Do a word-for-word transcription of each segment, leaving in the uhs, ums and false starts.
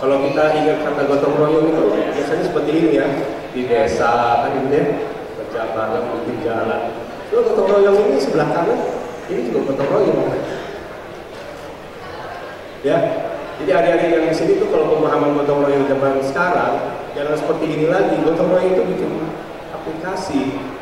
Kalau kita ingat kata gotong royong itu biasanya seperti ini ya, di desa kan gitu ya, kerja bareng bikin jalan. Kalau gotong royong ini sebelah kanan, ini juga gotong royong. Ya, jadi adik-adik yang di sini tuh kalau pemahaman gotong royong zaman sekarang jangan seperti ini lagi. Gotong royong itu bikin aplikasi.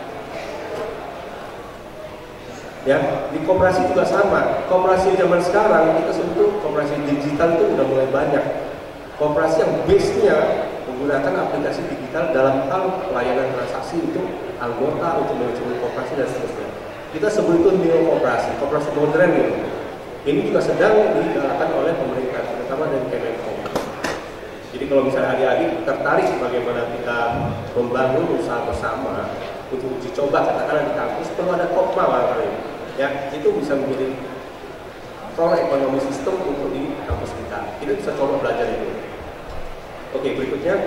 Ya, di koperasi juga sama. Koperasi zaman sekarang kita sebut koperasi digital itu udah mulai banyak. Koperasi yang base-nya menggunakan aplikasi digital dalam hal pelayanan transaksi untuk anggota, untuk manajemen koperasi dan seterusnya. Kita sebut itu neo koperasi, koperasi modern gitu. Ini juga sedang digalakkan oleh pemerintah, terutama dari Kemenkom. Jadi kalau misalnya adik-adik tertarik bagaimana kita membangun usaha bersama untuk uji coba katakanlah di kampus, perlu ada Kopma barangkali. Ya, itu bisa menjadi core ekonomi sistem untuk di kampus kita. Kita bisa coba belajar itu. Oke, berikutnya.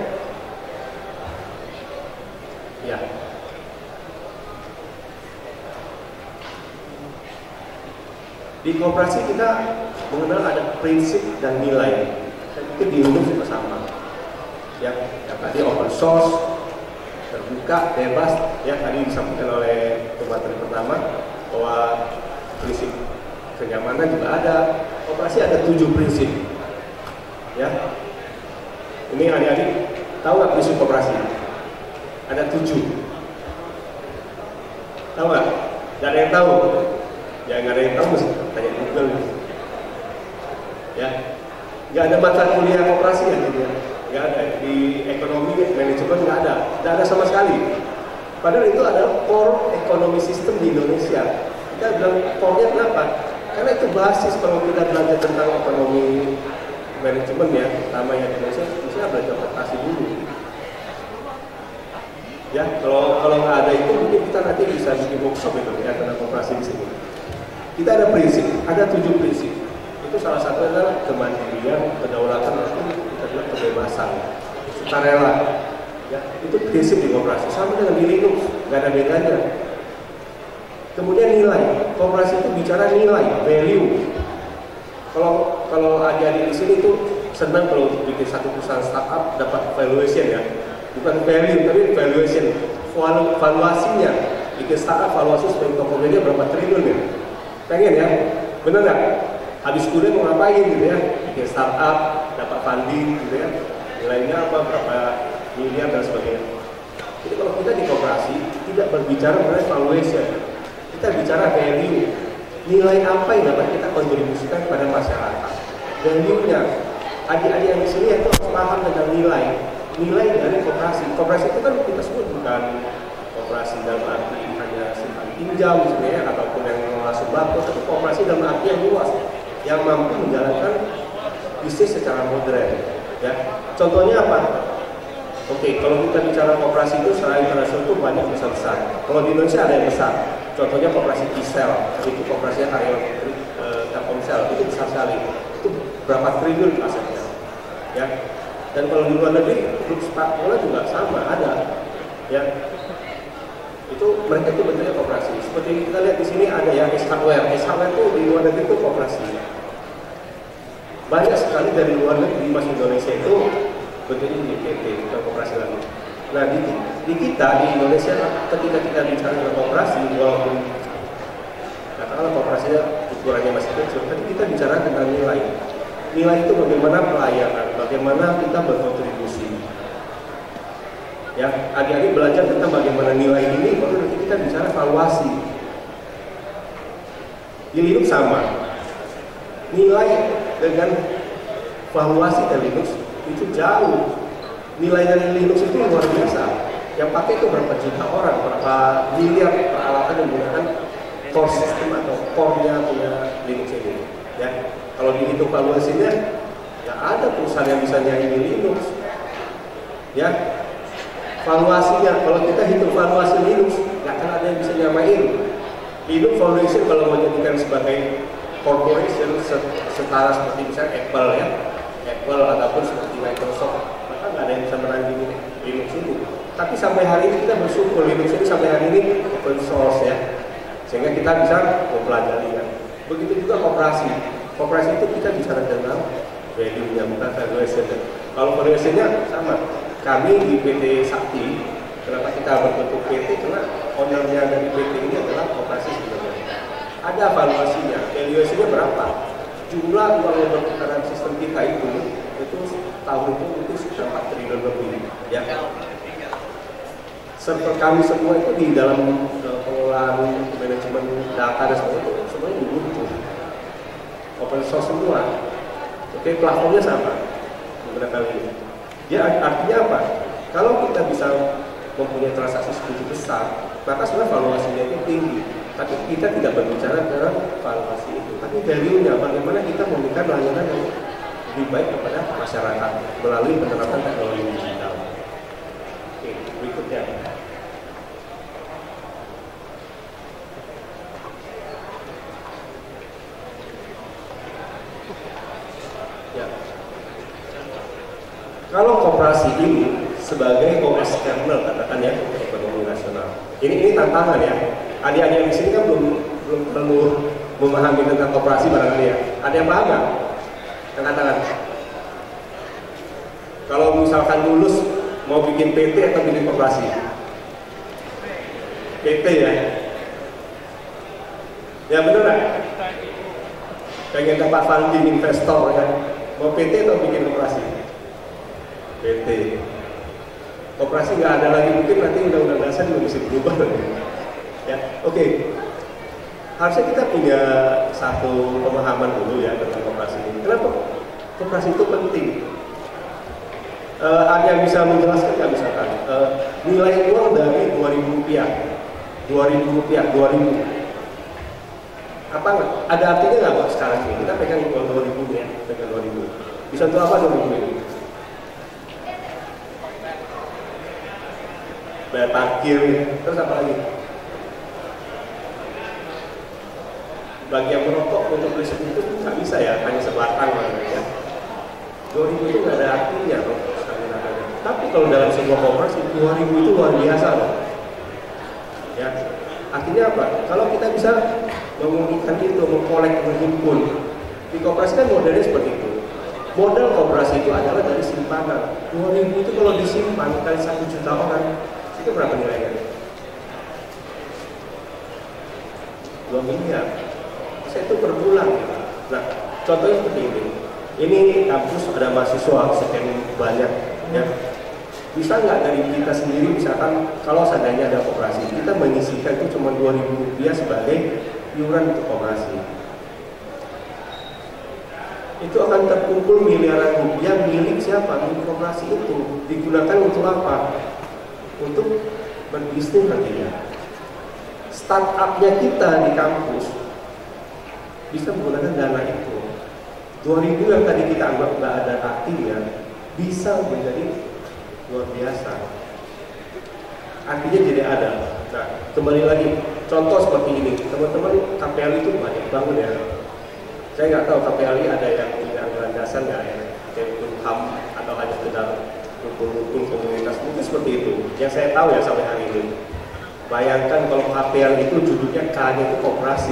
Ya. Di koperasi kita mengenal ada prinsip dan nilai. Dan itu di Unif juga sama. Ya, yang tadi open source, terbuka, bebas. Ya, tadi disampaikan oleh pemateri pertama bahwa prinsip kenyamanan juga ada. Koperasi ada tujuh prinsip. Ya, ini adik-adik tahu nggak prinsip koperasi? Ada tujuh. Tahu nggak? Nggak ada yang tahu. Ya nggak ada yang tahu, mesti tanya Google. Ya, nggak ada mata kuliah koperasi ya gitu ya. Nggak ada di ekonomi manajemen, nggak ada, nggak ada sama sekali. Padahal itu adalah core ekonomi sistem di Indonesia. Kita bilang core-nya kenapa? Karena itu basis kalau kita belajar tentang ekonomi manajemen ya, pertama yang di Indonesia, misalnya belajar koperasi dulu. Ya, kalau kalau nggak ada itu mungkin kita nanti bisa bikin workshop itu ya tentang koperasi di sini. Kita ada prinsip, ada tujuh prinsip. Itu salah satu adalah kemandirian, kedaulatan, atau kita bilang kebebasan, sukarela. Ya, itu prinsip di koperasi. Sama dengan di Linux, nggak ada bedanya. Kemudian nilai, koperasi itu bicara nilai, value. Kalau kalau adik-adik di sini tuh senang kalau bikin satu perusahaan startup dapat valuation ya, bukan value tapi valuation, valuasinya. Bikin startup valuasi sebagai Tokopedia berapa triliun ya? Pengen ya, bener nggak? Habis kuliah mau ngapain gitu ya? Bikin startup, dapat funding gitu ya? Nilainya apa, berapa miliar dan sebagainya. Jadi kalau kita di koperasi tidak berbicara mengenai valuation, kita bicara value. Nilai apa yang dapat kita kontribusikan kepada masyarakat? Value-nya, adik-adik yang di sini itu harus paham tentang nilai. Nilai dari koperasi. Koperasi itu kan kita sebut bukan koperasi dalam arti hanya simpan pinjam misalnya, ataupun yang mengelola sembako, tapi koperasi dalam arti yang luas, yang mampu menjalankan bisnis secara modern. Ya, contohnya apa? Oke, kalau kita bicara koperasi itu secara internasional itu banyak besar-besar. Kalau di Indonesia ada yang besar. Contohnya koperasi T-Cell, itu koperasinya karyawan e, Telkomsel, itu besar sekali. Itu berapa triliun asetnya. Ya. Dan kalau di luar negeri, grup sepak bola juga sama, ada. Ya. Itu mereka itu bentuknya koperasi. Seperti kita lihat di sini ada ya S Hardware. S Hardware itu di luar negeri itu koperasi. Banyak sekali dari luar negeri masuk Indonesia itu bentuknya di P T, bukan koperasi lagi. Nah di, di kita di Indonesia ketika kita bicara tentang koperasi, walaupun katakanlah koperasinya ukurannya masih kecil, tapi kita bicara tentang nilai. Nilai itu bagaimana pelayanan, bagaimana kita berkontribusi. Ya, adik-adik belajar tentang bagaimana nilai ini, baru nanti kita bicara valuasi. Di Linux sama. Nilai dengan valuasi dari Linux itu jauh. Nilai dari Linux itu luar biasa. Yang pakai itu berapa juta orang, berapa miliar peralatan yang menggunakan core system atau core-nya punya Linux ini. Ya, kalau dihitung valuasinya, nggak ada perusahaan yang bisa nyaingin Linux. Ya, valuasinya kalau kita hitung valuasi Linux, nggak akan ada yang bisa nyamain. Linux valuation kalau mau jadikan sebagai corporation setara seperti misalnya Apple ya, Apple ataupun seperti Microsoft. Nggak ada yang bisa menandingi Linux ini. Tapi sampai hari ini kita bersyukur Linux ini sampai hari ini open source ya, sehingga kita bisa mempelajari kan. Begitu juga koperasi. Koperasi itu kita bicara tentang value-nya, bukan valuation. Kalau valuasinya sama. Kami di P T Sakti, kenapa kita berbentuk P T? Karena ownernya dari P T ini adalah koperasi sebenarnya. Ada valuasinya, valuasinya berapa? Jumlah uang yang berputar sistem kita itu, itu tahun itu mungkin sudah empat triliun lebih. Ya. Server kami semua itu di dalam uh, pengelolaan manajemen data dan sebagainya itu semuanya dibutuh. Open source semua. Oke, platformnya sama menggunakan ini. Ya artinya apa? Kalau kita bisa mempunyai transaksi segitu besar, maka sebenarnya valuasinya itu tinggi. Tapi kita tidak berbicara tentang valuasi itu. Tapi value-nya, bagaimana kita memberikan layanan yang lebih baik kepada masyarakat melalui penerapan teknologi digital. Oke, berikutnya. Ya. Kalau koperasi ini sebagai O S kernel katakan ya ekonomi nasional, ini ini tantangan ya. Adik-adik di sini kan belum belum perlu memahami tentang koperasi barangkali ya. Ada yang paham nggak? Angkat tangan. Kalau misalkan lulus mau bikin P T atau bikin koperasi? P T ya. Ya benar nggak? Pengen dapat funding investor ya. Mau P T atau bikin koperasi? P T. Koperasi nggak ada lagi, mungkin nanti undang-undang dasar juga bisa berubah. Ya, oke. Okay. Harusnya kita punya satu pemahaman dulu ya tentang koperasi ini. Kenapa koperasi itu penting? Uh, ada yang bisa menjelaskan nggak misalkan? Uh, nilai uang dari dua ribu rupiah, dua ribu rupiah, dua ribu. Apa nggak? Ada artinya nggak buat sekarang ini? Kita pegang uang dua ribu ya, pegang dua ribu. Bisa untuk apa dua ribu ini? Bayar parkir, terus apa lagi? Bagi yang merokok untuk beli itu nggak bisa ya, hanya sebatang ya. dua ribu itu nggak ada artinya loh. Tapi kalau dalam sebuah koperasi dua ribu itu luar biasa loh. Ya, artinya apa? Kalau kita bisa memungkinkan itu, mengkolek, menghimpun, di koperasi kan modelnya seperti itu. Modal koperasi itu adalah dari simpanan. dua ribu itu kalau disimpan kali satu juta orang, itu berapa nilainya? dua miliar. Saya itu per bulan. Nah, contohnya seperti ini. Ini kampus ada mahasiswa sekian banyak, ya. Bisa nggak dari kita sendiri, misalkan kalau seandainya ada koperasi, kita menyisihkan itu cuma dua ribu rupiah sebagai iuran untuk koperasi. Itu akan terkumpul miliaran rupiah milik siapa? Milik koperasi itu. Digunakan untuk apa? Untuk berbisnis nantinya. Startupnya kita di kampus bisa menggunakan dana itu. dua ribu yang tadi kita anggap nggak ada artinya bisa menjadi luar biasa. Artinya jadi ada. Nah, kembali lagi contoh seperti ini, teman-teman K P L I itu banyak banget ya. Saya nggak tahu K P L I ada yang punya anggaran dasar nggak ya, kayak H A M atau hanya sekedar rukun-rukun komunitas, mungkin seperti itu. Yang saya tahu ya sampai hari ini. Bayangkan kalau K P L I itu judulnya K-nya itu koperasi.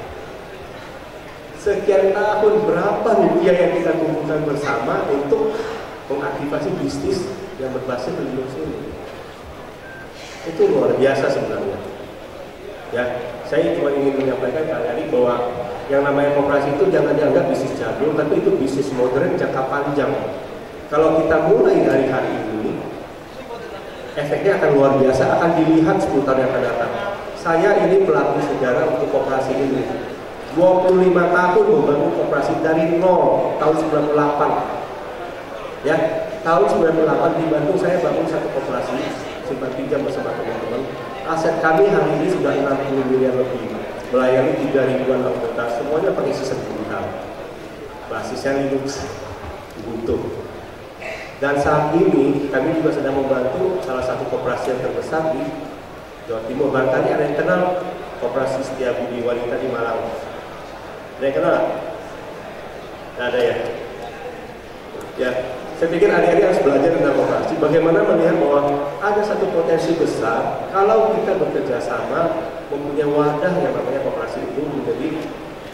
Sekian tahun berapa rupiah yang kita kumpulkan bersama untuk mengaktifasi bisnis yang berbasis di Indonesia ini. Itu luar biasa sebenarnya. Ya, saya cuma ingin menyampaikan kali ini bahwa yang namanya koperasi itu jangan dianggap bisnis jadul, tapi itu bisnis modern jangka panjang. Kalau kita mulai dari hari ini, efeknya akan luar biasa, akan dilihat sepuluh tahun yang akan datang. Saya ini pelaku sejarah untuk koperasi ini. dua puluh lima tahun membangun koperasi dari nol tahun sembilan puluh delapan. Ya, tahun sembilan puluh delapan di Bandung saya bangun satu koperasi simpan pinjam bersama teman-teman. Aset kami hari ini sudah enam puluh miliar lebih, melayani tiga ribuan anggota, semuanya pakai sistem digital. Basisnya Linux, Ubuntu. Dan saat ini kami juga sedang membantu salah satu koperasi yang terbesar di Jawa Timur. Barangkali ada yang kenal Koperasi Setiabudi Wanita di Malang. Ada yang kenal? Tidak ada ya? Ya, saya pikir adik-adik harus belajar tentang koperasi. Bagaimana melihat bahwa ada satu potensi besar kalau kita bekerja sama mempunyai wadah yang namanya koperasi itu menjadi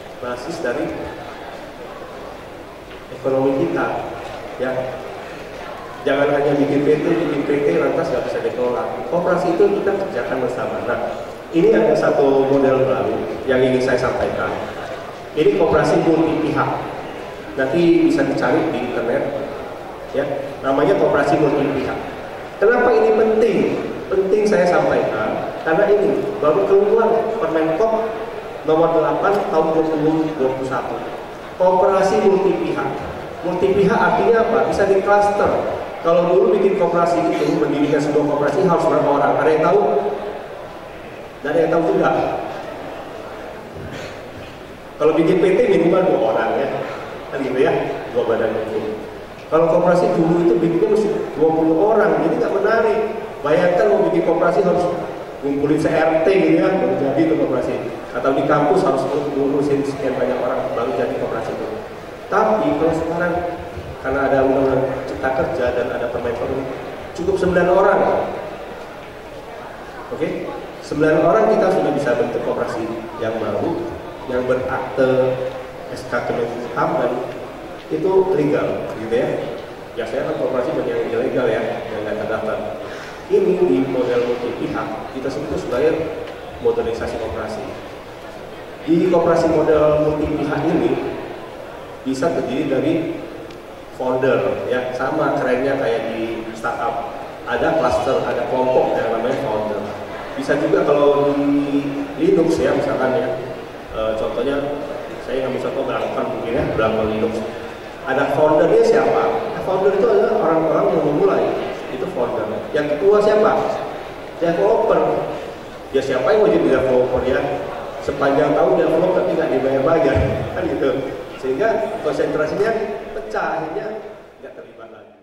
basis dari ekonomi kita. Ya, Jangan hanya bikin P T, bikin P T lantas nggak bisa dikelola. Koperasi itu kita kerjakan bersama. Nah, ini ada satu model baru yang ingin saya sampaikan. Ini koperasi multi pihak. Nanti bisa dicari di internet, ya. Namanya koperasi multi pihak. Kenapa ini penting? Penting saya sampaikan karena ini baru keluar Permenkop nomor delapan tahun dua ribu dua puluh satu. Koperasi multi pihak. Multi pihak artinya apa? Bisa di cluster. Kalau dulu bikin koperasi itu, mendirikan sebuah koperasi harus berapa orang? Ada yang tahu? Dan ada yang tahu juga. Kalau bikin P T minimal dua orang ya, kan gitu ya, dua badan hukum. Kalau koperasi dulu itu bikinnya mesti dua puluh orang, jadi nggak menarik. Bayangkan mau bikin koperasi harus ngumpulin C R T gitu ya, baru jadi itu koperasi. Atau di kampus harus ngurusin sekian banyak orang baru jadi koperasi itu. Tapi kalau sekarang karena ada undang-undang cipta kerja dan ada Permenkop ini, cukup sembilan orang. Oke, sembilan orang kita sudah bisa bentuk koperasi yang baru, yang berakte S K Kemenkumham dan itu legal, gitu ya. Biasanya kan koperasi banyak yang ilegal ya, yang nggak terdaftar. Ini di model multi pihak kita sebut sebagai modernisasi koperasi. Di koperasi model multi pihak ini bisa terdiri dari founder, ya sama kerennya kayak di startup. Ada cluster, ada kelompok yang namanya founder. Bisa juga kalau di Linux ya misalkan ya, e, contohnya saya ngambil contoh Blankan mungkin ya, Blankan Linux. Ada foundernya siapa? Nah, founder itu adalah orang-orang yang memulai, itu founder. Yang ketua siapa? Developer. Ya siapa yang mau jadi developer ya? Sepanjang tahun develop tapi nggak dibayar-bayar, kan gitu. Sehingga konsentrasinya pecah, akhirnya nggak terlibat lagi.